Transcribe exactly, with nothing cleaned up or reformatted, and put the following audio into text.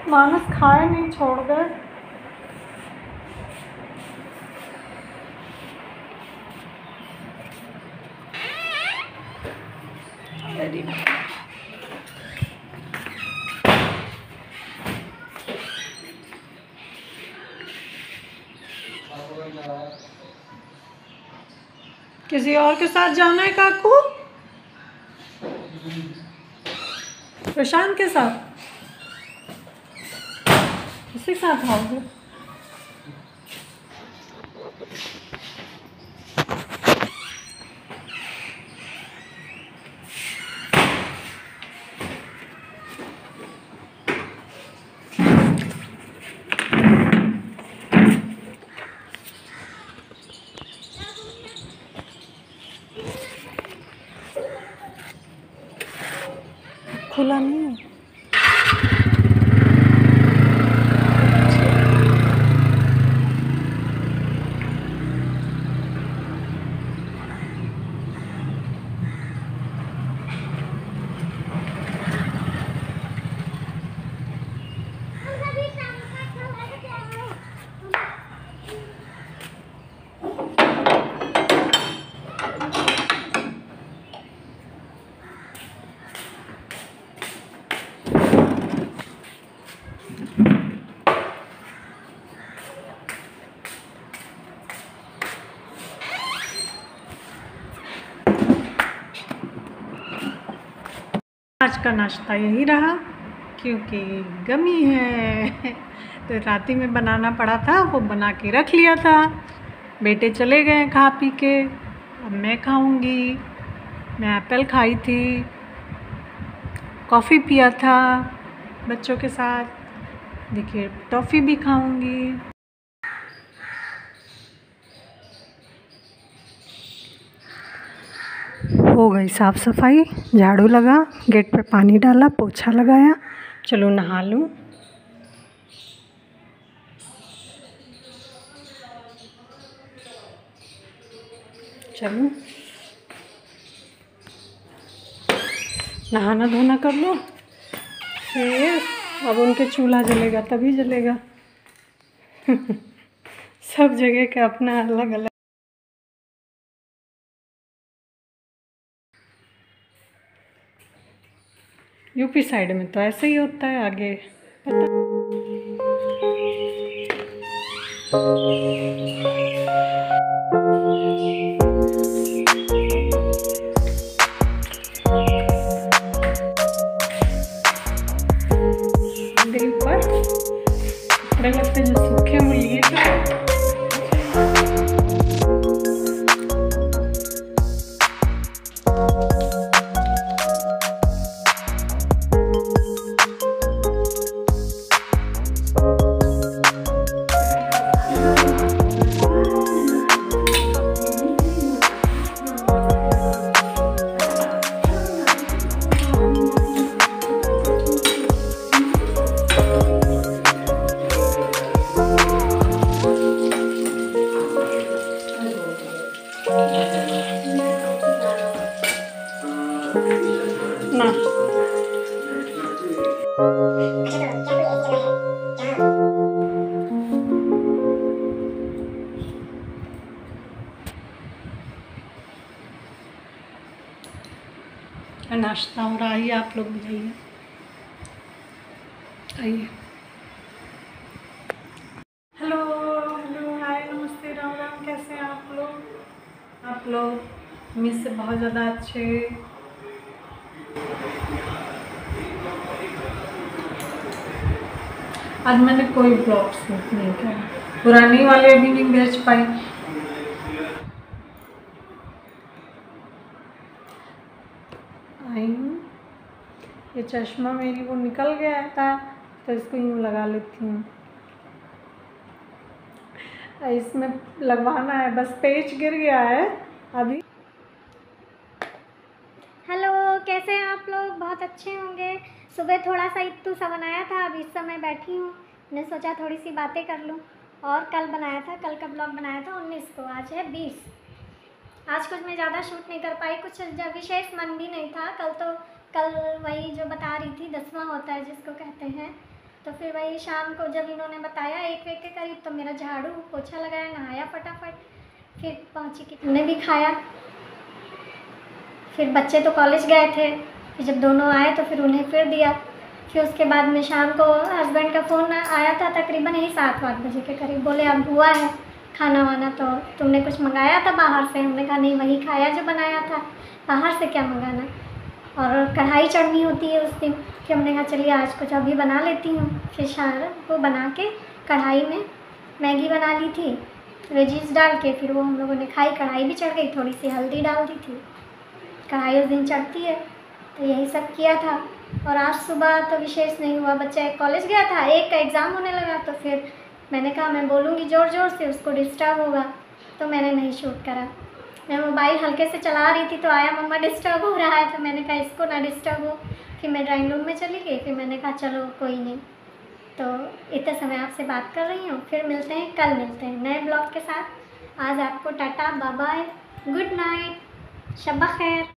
मानस खाए नहीं, छोड़ गए। किसी और के साथ जाना है काकू? प्रशांत के साथ? किसी के साथ आओगे? खुला नहीं है। आज का नाश्ता यही रहा क्योंकि गमी है तो रात में बनाना पड़ा था, वो बना के रख लिया था। बेटे चले गए खा पी के, अब मैं खाऊंगी। मैं एप्पल खाई थी, कॉफ़ी पिया था बच्चों के साथ, देखिए टॉफ़ी भी खाऊंगी। हो गई साफ़ सफाई, झाड़ू लगा, गेट पे पानी डाला, पोछा लगाया। चलो नहा लूँ। चलो नहाना धोना कर लो, फिर अब उनके चूल्हा जलेगा तभी जलेगा। सब जगह का अपना अलग अलग। यूपी साइड में तो ऐसे ही होता है, आगे पता। ऊपर कपड़े लगते जो सूखे हुए लिए थे। ना नाश्ता हो रहा है, आप लोग भी जाइए, आइए। हेलो हेलो हाय नमस्ते राम राम, कैसे हैं आप लोग? आप लोग मिस से बहुत ज़्यादा अच्छे। आज मैंने कोई ब्लॉग शूट नहीं किया, पुरानी वाले भी नहीं भेज पाई। आई हूँ, ये चश्मा मेरी वो निकल गया था तो इसको यूँ लगा लेती हूँ। इसमें लगवाना है, बस पेच गिर गया है अभी। हेलो, कैसे हैं आप लोग? बहुत अच्छे होंगे। सुबह थोड़ा सा इत्तू सा बनाया था, अभी इस समय बैठी हूँ। मैंने सोचा थोड़ी सी बातें कर लूँ। और कल बनाया था, कल का ब्लॉग बनाया था उन्नीस को, आज है बीस। आज कुछ मैं ज़्यादा शूट नहीं कर पाई, कुछ विशेष मन भी नहीं था। कल तो कल वही जो बता रही थी, दसवां होता है जिसको कहते हैं, तो फिर वही शाम को जब इन्होंने बताया एक एक के करीब, तो मेरा झाड़ू पोछा लगाया, नहाया फटाफट, फिर पहुँची कि हमने भी खाया। फिर बच्चे तो कॉलेज गए थे, फिर जब दोनों आए तो फिर उन्हें फिर दिया। फिर उसके बाद में शाम को हस्बैंड का फ़ोन आया था तकरीबन यही सात आठ बजे के करीब, बोले अब हुआ है खाना वाना, तो तुमने कुछ मंगाया था बाहर से? हमने कहा नहीं, वही खाया जो बनाया था, बाहर से क्या मंगाना। और कढ़ाई चढ़नी होती है उस दिन, फिर हमने कहा चलिए आज कुछ अभी बना लेती हूँ। फिर शाम को बना के कढ़ाई में मैगी बना ली थी वेजीज डाल के, फिर वो हम लोगों ने खाई। कढ़ाई भी चढ़ गई, थोड़ी सी हल्दी डाल दी थी, कढ़ाई उस दिन चढ़ती है, तो यही सब किया था। और आज सुबह तो विशेष नहीं हुआ, बच्चा एक कॉलेज गया था, एक का एग्ज़ाम होने लगा, तो फिर मैंने कहा मैं बोलूँगी ज़ोर ज़ोर से, उसको डिस्टर्ब होगा, तो मैंने नहीं शूट करा। मैं मोबाइल हल्के से चला रही थी तो आया मम्मा डिस्टर्ब हो रहा है, तो मैंने कहा इसको ना डिस्टर्ब हो। फिर मैं ड्राइंग रूम में चली गई, फिर मैंने कहा चलो कोई नहीं, तो इतने समय आपसे बात कर रही हूँ। फिर मिलते हैं, कल मिलते हैं नए ब्लॉग के साथ। आज आपको tata bye bye, good night, शब्बा खैर।